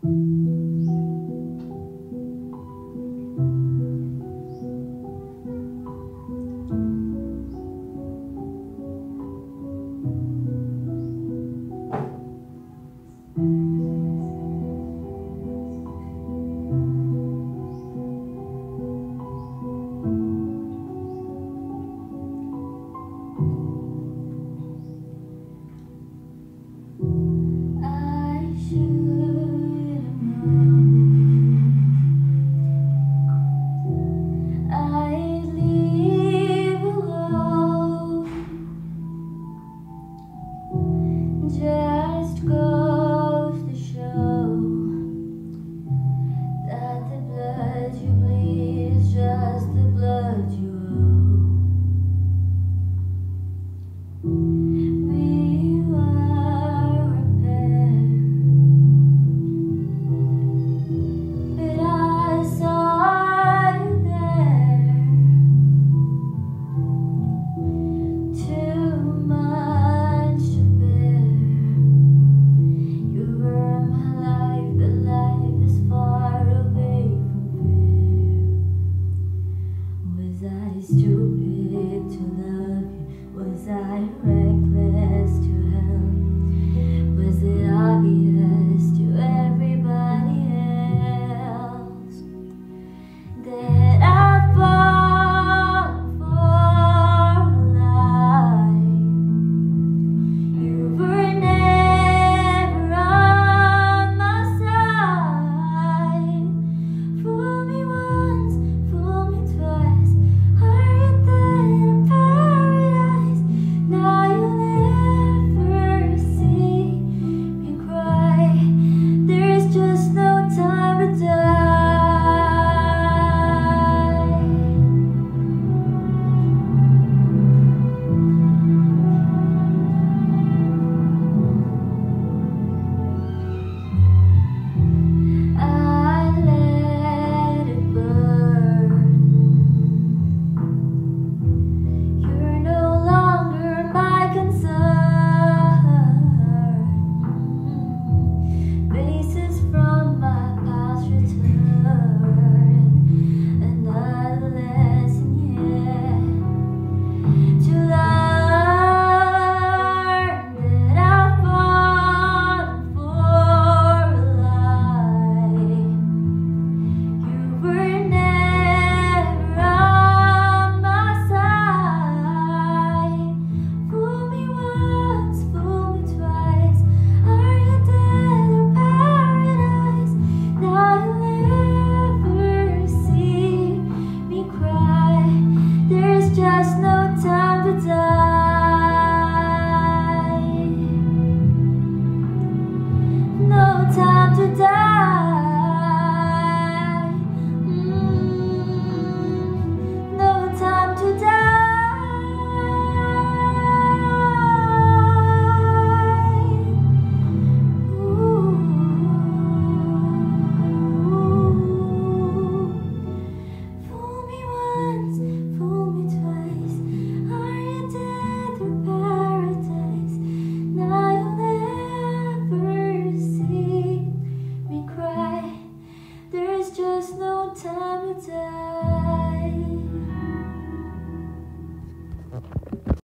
Just goes to show that the blood you bleed is just the blood you owe. We were a pair, but I saw you there. Too much to bear. You were my life, but life is far away from fair. Was I stupid to love you? Was I reckless to help? Was it obvious to everybody else that I fall for a lie? You were never on my side. Fool me once, fool me twice. Are you dead in paradise? Now you'll never see me cry. There's just no time to die. I let it burn. You're no longer my concern. Faces from my past return. Another lesson yet to learn, that I've fallen for a lie. You were never on my side. Fool me once, fool me twice. Are you dead or paradise? Now you'll never see me cry. There's just no time to die. No time to die.